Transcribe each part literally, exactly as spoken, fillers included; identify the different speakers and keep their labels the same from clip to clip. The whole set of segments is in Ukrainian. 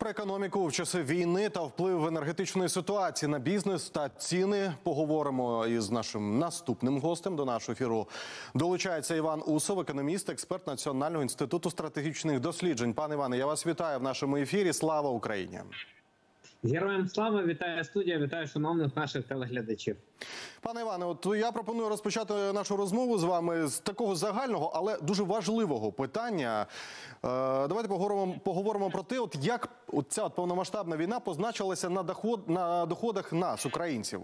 Speaker 1: Про економіку в часи війни та вплив енергетичної ситуації на бізнес та ціни поговоримо із нашим наступним гостем. До нашого ефіру долучається Іван Усов, економіст, експерт Національного інституту стратегічних досліджень. Пане Іване, я вас вітаю в нашому ефірі. Слава Україні!
Speaker 2: Героям слава! Вітаю студія, вітаю шановних наших телеглядачів.
Speaker 1: Пане Іване, от я пропоную розпочати нашу розмову з вами з такого загального, але дуже важливого питання. Е, давайте поговоримо, поговоримо про те, от як от ця от повномасштабна війна позначилася на, доход, на доходах нас, українців.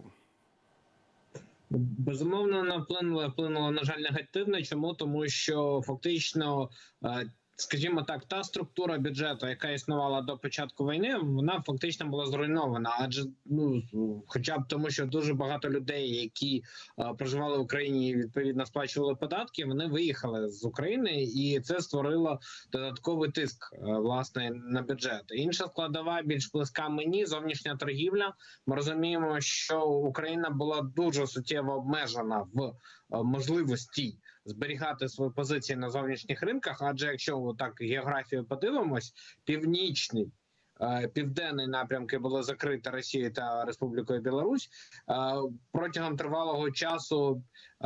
Speaker 2: Безумовно, вона вплинула, вплинула, на жаль, негативно. Чому? Тому що фактично, скажімо так, та структура бюджету, яка існувала до початку війни, вона фактично була зруйнована. Адже, ну, хоча б тому, що дуже багато людей, які а, проживали в Україні і відповідно сплачували податки, вони виїхали з України, і це створило додатковий тиск, а, власне, на бюджет. Інша складова, більш близька мені, зовнішня торгівля. Ми розуміємо, що Україна була дуже суттєво обмежена в а, можливості зберігати свої позиції на зовнішніх ринках, адже якщо так географію подивимось, північний, південний напрямки було закрито Росією та Республікою Білорусь. Протягом тривалого часу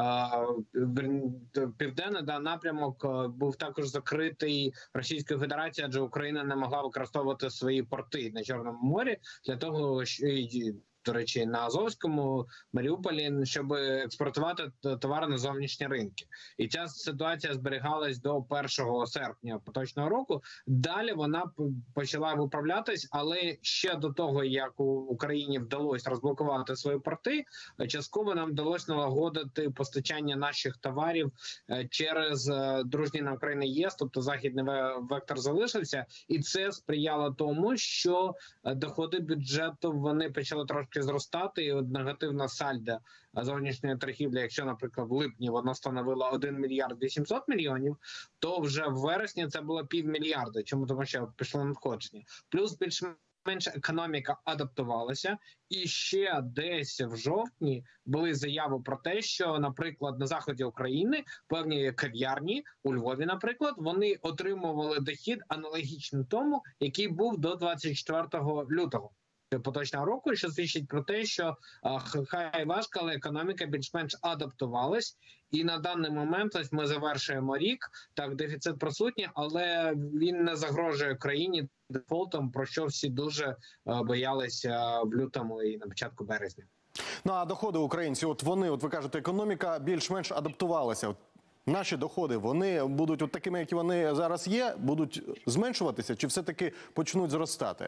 Speaker 2: південний да, напрямок був також закритий Російською Федерацією, адже Україна не могла використовувати свої порти на Чорному морі для того, що до речі, на Азовському, Маріуполі, щоб експортувати товари на зовнішні ринки. І ця ситуація зберігалась до першого серпня поточного року. Далі вона почала виправлятись, але ще до того, як у Україні вдалося розблокувати свої порти, частково нам вдалося налагодити постачання наших товарів через дружній на Україну ЄС, тобто західний вектор залишився. І це сприяло тому, що доходи бюджету, вони почали трошки зростати, і от негативна сальда зовнішньої торгівлі, якщо, наприклад, в липні воно становило один мільярд вісімсот мільйонів, то вже в вересні це було півмільярда. Чому? Тому що пішло надходження. Плюс більш-менш економіка адаптувалася, і ще десь в жовтні були заяви про те, що, наприклад, на заході України певні кав'ярні, у Львові, наприклад, вони отримували дохід аналогічний тому, який був до двадцять четвертого лютого. Поточного року, що свідчить про те, що а, хай важко, але економіка більш-менш адаптувалась. І на даний момент ось ми завершуємо рік. Так, дефіцит присутній, але він не загрожує країні дефолтом, про що всі дуже а, боялися в лютому і на початку березня.
Speaker 1: Ну, а доходи українців, от вони, от ви кажете, економіка більш-менш адаптувалася. От наші доходи, вони будуть от такими, які вони зараз є, будуть зменшуватися, чи все-таки почнуть зростати?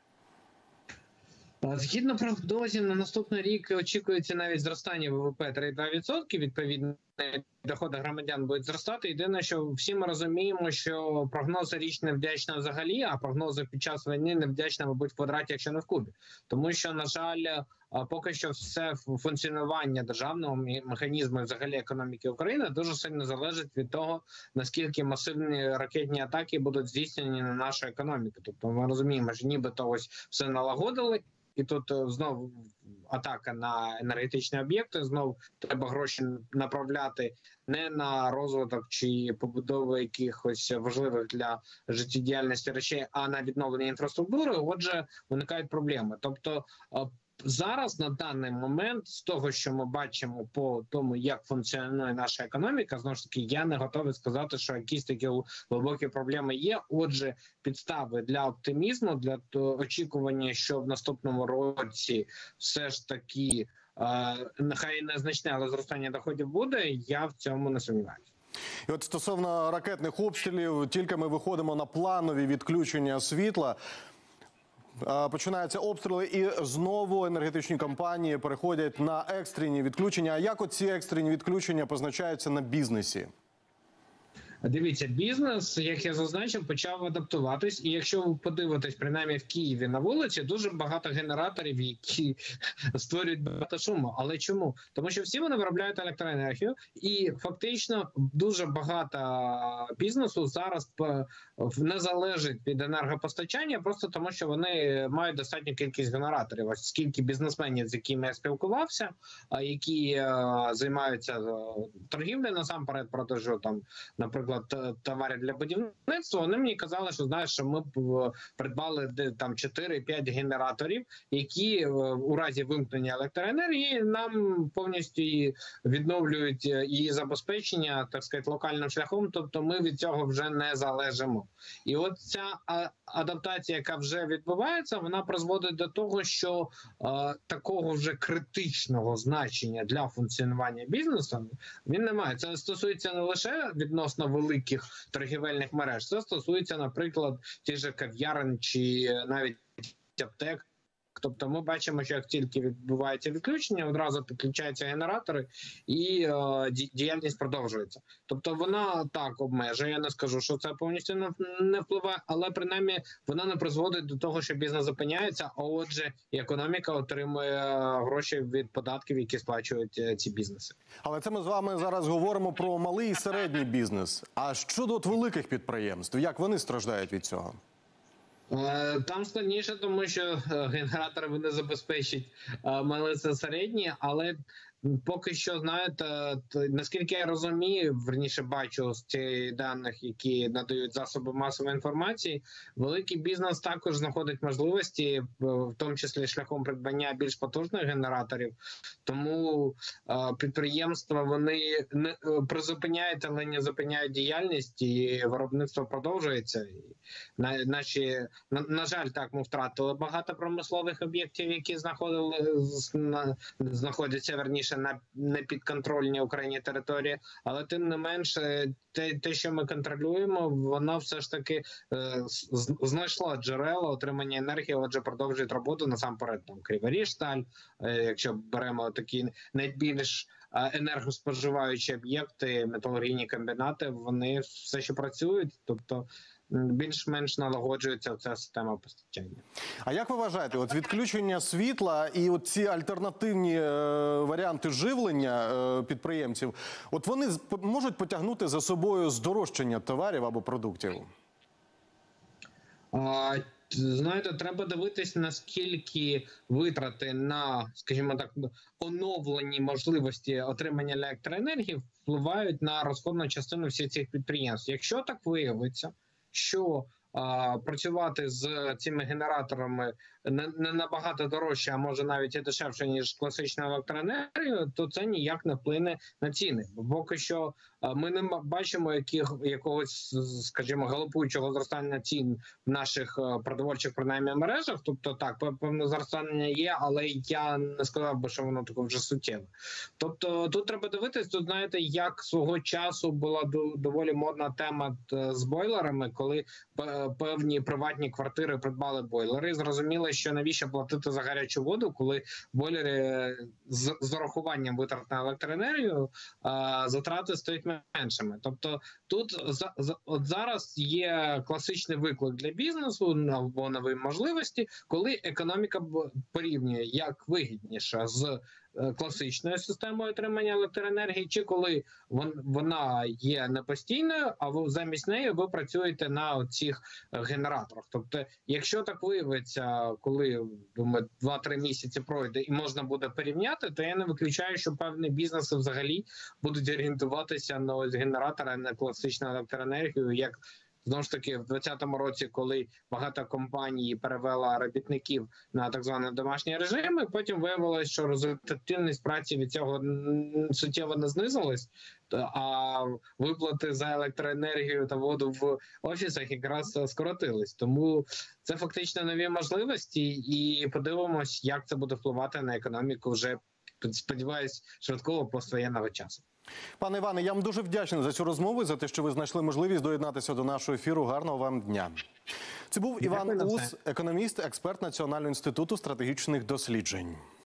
Speaker 2: Згідно прогнозів, на наступний рік очікується навіть зростання ВВП три цілих два десятих відсотка, відповідно, доходи громадян будуть зростати. Єдине, що всі ми розуміємо, що прогнози річ не вдячна взагалі, а прогнози під час війни не вдячна, мабуть, в квадраті, якщо не в кубі. Тому що, на жаль, поки що все функціонування державного механізму і взагалі економіки України дуже сильно залежить від того, наскільки масивні ракетні атаки будуть здійснені на нашу економіку. Тобто ми розуміємо, що нібито ось все налагодили, і тут знову атака на енергетичні об'єкти, знову треба гроші направляти не на розвиток чи побудову якихось важливих для життєдіяльності речей, а на відновлення інфраструктури. Отже, виникають проблеми. Тобто зараз, на даний момент, з того, що ми бачимо по тому, як функціонує наша економіка, знову ж таки, я не готовий сказати, що якісь такі глибокі проблеми є. Отже, підстави для оптимізму, для очікування, що в наступному році все ж таки, е, нехай незначне, але зростання доходів буде, я в цьому не сумніваюся.
Speaker 1: І от стосовно ракетних обстрілів, тільки ми виходимо на планові відключення світла, починаються обстріли, і знову енергетичні компанії переходять на екстрені відключення. А як оці екстрені відключення позначаються на бізнесі?
Speaker 2: Дивіться, бізнес, як я зазначив, почав адаптуватись. І якщо ви подивитесь, принаймні в Києві на вулиці, дуже багато генераторів, які створюють багато шуму. Але чому? Тому що всі вони виробляють електроенергію, і фактично дуже багато бізнесу зараз не залежить від енергопостачання, просто тому що вони мають достатню кількість генераторів. Ось скільки бізнесменів, з якими я спілкувався, які займаються торгівлею насамперед продажу, там, наприклад, наприклад, та- товарів для будівництва, вони мені казали, що знаєш, що ми б придбали де там чотири-п'ять генераторів, які е, у разі вимкнення електроенергії нам повністю її відновлюють е, її забезпечення, так сказати, локальним шляхом. Тобто ми від цього вже не залежимо. І от ця а, адаптація, яка вже відбувається, вона призводить до того, що е, такого вже критичного значення для функціонування бізнесу він не має. Це стосується не лише відносно великих торгівельних мереж, це стосується, наприклад, ті ж кав'ярень чи навіть аптек. Тобто ми бачимо, що як тільки відбувається відключення, одразу підключаються генератори і е, ді- діяльність продовжується. Тобто вона так обмежує, я не скажу, що це повністю не, не впливає, але принаймні вона не призводить до того, що бізнес зупиняється, а отже і економіка отримує гроші від податків, які сплачують е, ці бізнеси.
Speaker 1: Але це ми з вами зараз говоримо про малий і середній бізнес. А щодо от великих підприємств, як вони страждають від цього?
Speaker 2: Е, Там складніше, тому що е, генератори вони забезпечать е, мали та середні, але поки що, знаєте, т- наскільки я розумію, верніше бачу з цих даних, які надають засоби масової інформації, великий бізнес також знаходить можливості, е, в тому числі шляхом придбання більш потужних генераторів. Тому е, підприємства вони не е, призупиняють, але не зупиняють діяльність, і виробництво продовжується. І на, наші на, на жаль, так ми втратили багато промислових об'єктів, які знаходили з- на, знаходяться верніше на непідконтрольній Україні території, але тим не менше, те, те, що ми контролюємо, воно все ж таки е, з- знайшло джерела отримання енергії. Отже, продовжують роботу насамперед там Криворіжсталь, е, якщо беремо такі найбільш е, енергоспоживаючі об'єкти, металургійні комбінати, вони все ще працюють, тобто м, більш-менш налагоджується ця система постачання.
Speaker 1: А як ви вважаєте, от відключення світла і от ці альтернативні е, варіанти живлення е, підприємців, от вони з- п- можуть потягнути за собою здорожчання товарів або продуктів?
Speaker 2: А, т- знаєте, треба дивитись, наскільки витрати на, скажімо так, оновлені можливості отримання електроенергії впливають на розходну частину всіх цих підприємств. Якщо так виявиться, що а, працювати з цими генераторами не, не набагато дорожче, а може навіть і дешевше, ніж класична електроенергія, то це ніяк не вплине на ціни. Бо поки що а, ми не м- бачимо яких, якогось, скажімо, галопуючого зростання цін в наших е, продовольчих, принаймні, мережах. Тобто так, пев- певне зростання є, але я не сказав би, що воно таке вже суттєве. Тобто тут треба дивитись, тут знаєте, як свого часу була до- доволі модна тема т- з бойлерами, коли пе- певні приватні квартири придбали бойлери. І зрозуміли, що навіщо платити за гарячу воду, коли бойлери е, з, з урахуванням витрат на електроенергію а, затрати стають меншими. Тобто тут за, за, от зараз є класичний виклик для бізнесу або нові можливості, коли економіка б- порівнює як вигідніше з е, класичною системою отримання електроенергії, чи коли вон, вона є непостійною, а ви замість неї ви працюєте на цих генераторах. Тобто, якщо так виявиться, коли думаю, два-три місяці пройде і можна буде порівняти, то я не виключаю, що певні бізнеси взагалі будуть орієнтуватися на ось генератори, а не класичну електроенергію, як знову ж таки в двадцятому році, коли багато компаній перевела робітників на так званий домашній режим, і потім виявилось, що результативність праці від цього м, суттєво не знизилась, та- а виплати за електроенергію та воду в офісах якраз скоротились. Тому це фактично нові можливості, і подивимось, як це буде впливати на економіку вже, сподіваюсь, швидкого поствоєнного часу.
Speaker 1: Пане Іване, я вам дуже вдячний за цю розмову і за те, що ви знайшли можливість доєднатися до нашого ефіру. Гарного вам дня. Це був Іван
Speaker 2: Дякую за
Speaker 1: Ус,
Speaker 2: все.
Speaker 1: економіст, експерт Національного інституту стратегічних досліджень.